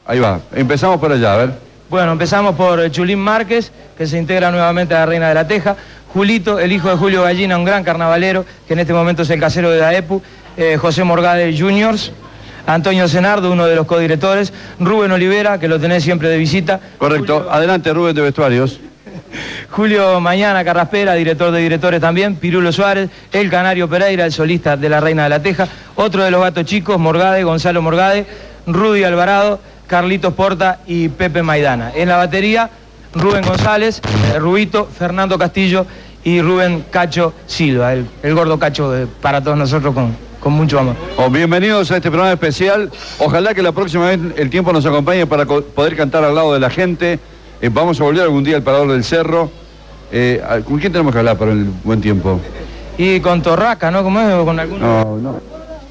Ahí va, empezamos por allá, a ver. Bueno, empezamos por Chulín Márquez, que se integra nuevamente a la Reina de la Teja. Julito, el hijo de Julio Gallina, un gran carnavalero, que en este momento es el casero de Daepu. José Morgade Juniors. Antonio Senardo, uno de los codirectores. Rubén Olivera, que lo tenés siempre de visita. Correcto. Julio... Adelante, Rubén de Vestuarios. Julio Mañana Carraspera, director de directores también. Pirulo Suárez, el Canario Pereira, el solista de la Reina de la Teja. Otro de los gatos chicos, Morgade, Gonzalo Morgade. Rudy Alvarado, Carlitos Porta y Pepe Maidana. En la batería, Rubén González, Rubito, Fernando Castillo y Rubén Cacho Silva, el gordo Cacho para todos nosotros con mucho amor. Bienvenidos a este programa especial. Ojalá que la próxima vez el tiempo nos acompañe para poder cantar al lado de la gente. Vamos a volver algún día al Parador del Cerro. ¿Con quién tenemos que hablar para el buen tiempo? Y con Torraca, ¿no? ¿Cómo es? ¿O con alguno? No.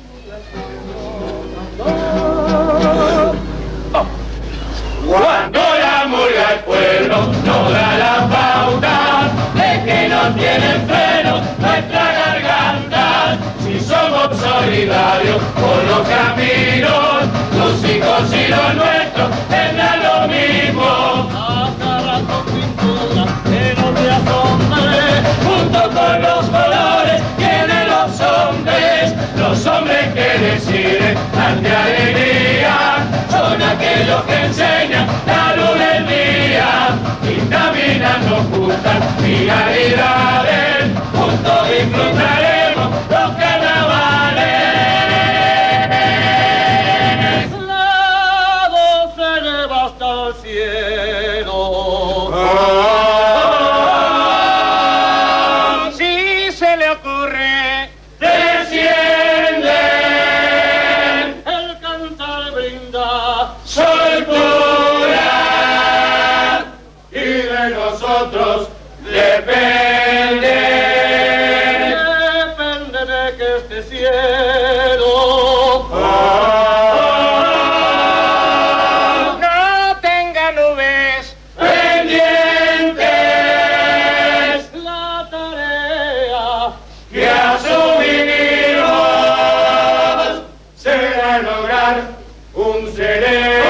Cuando la murga al pueblo no da la pauta de que no tienen freno nuestra garganta. Si somos solidarios por los caminos, tus hijos y los nuestros tendrán lo mismo. Agarra con pintura que no te asombre, junto con los colores tienen los hombres que deciden ante alegría. Son aquellos que enseñan la luz del día, dictaminando justas finalidades, juntos disfrutaremos los carnavales. La voz se eleva hasta el cielo. Si se le ocurre, desciende. El cantar brinda soltura y de nosotros depende de que este cielo no tenga nubes pendientes. La tarea que asumiremos será lograr un celeste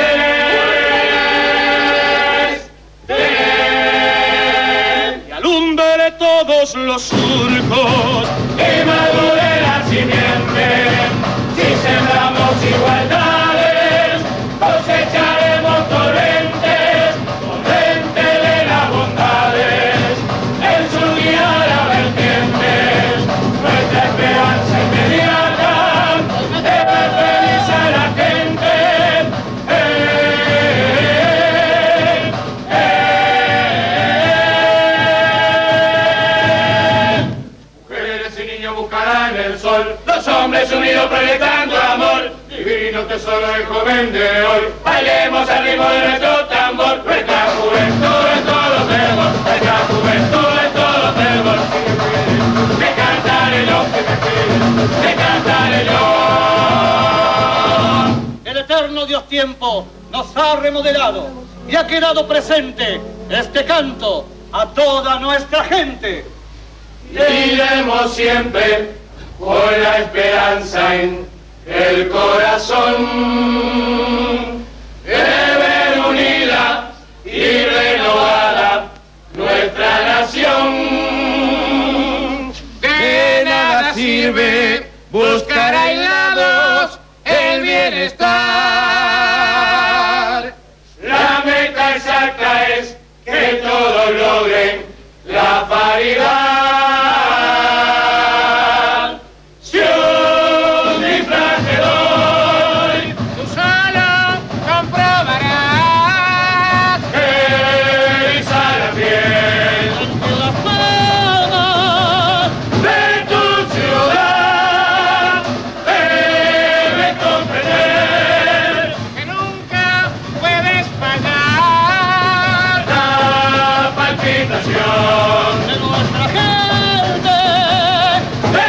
que alumbre todos los surcos y madure la simiente. Si sembramos igualdades, cosecharemos torrentes de las bondades. En su guiada vertientes, nuestra esperanza inmediata de ver feliz a la gente. Mujeres y niños buscarán el sol, los hombres unidos proyectando amor, divino tesoro del joven de hoy. Bailemos al ritmo de nuestro tambor, nuestra juventud es todo fervor, nuestra juventud es todo fervor. De cantaré yo, de cantaré yo. El eterno Dios tiempo nos ha remodelado y ha quedado presente este canto a toda nuestra gente. Iremos siempre con la esperanza en el corazón de ver unida y renovada nuestra nación. De nada sirve buscar aislados el bienestar. La meta exacta es que todos logren la paridad. Si un disfraz te doy, tú solo comprobarás que eriza la piel ante las manos de tu ciudad. Debes comprender que nunca puedes pagar la palpitación de nuestra gente. Te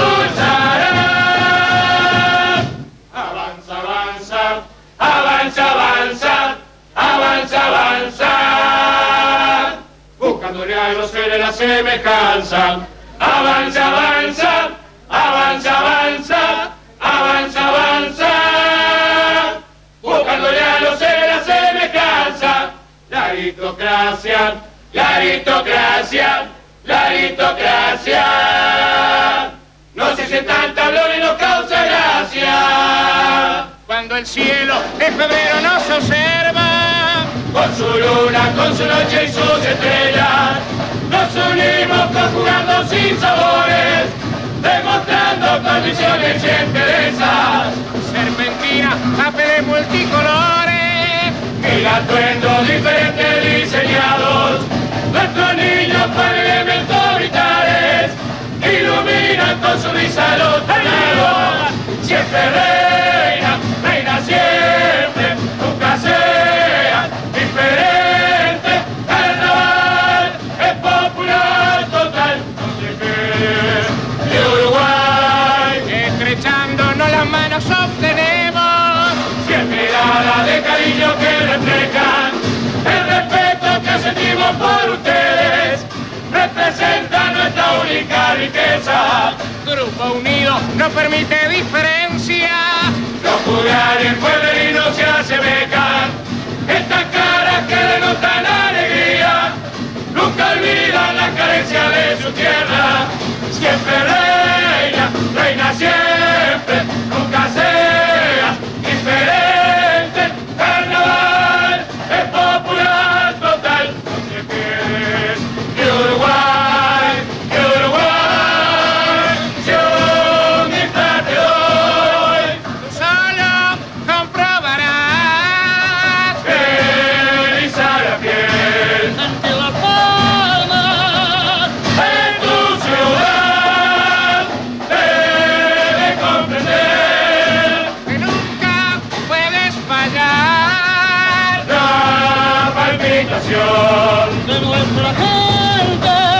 impulsarás. Avanza, avanza, avanza, avanza, avanza, avanza. Buscándole a los seres la semejanza. Avanza, avanza, avanza, avanza, avanza, avanza. Buscándole a los aritocracia, la aristocracia, la aristocracia. No se sienta el tablón y no causa gracia. Cuando el cielo de febrero nos observa, con su luna, con su noche y sus estrellas, nos unimos conjugando sin sabores, demostrando condiciones y enterezas. serpentina, papel de multicolores, Mil atuendos diferentes diseñados, nuestros niños con elementos vitales, iluminan con su risa los tornados. Siempre reina, reina siempre, nunca sea diferente. Carnaval es popular total, no se quede de Uruguay. estrechándonos las manos obtenemos Siempre miradas de cariño que reflejan el respeto que sentimos por ustedes, representa nuestra única riqueza. Grupo Unido no permite diferencia. Los juglares pueblerinos se asemejan, estas caras que denotan alegría, nunca olvidan la carencia de su tierra. Siempre reina, reina siempre, nunca seas diferente. Carnaval es popular total, no te quedes de Uruguay, de Uruguay. Yo mientras te doy, Tú solo comprobarás que eriza la piel ante la palma en tu ciudad. Debe comprender que nunca puedes fallar la palpitación de nuestra gente.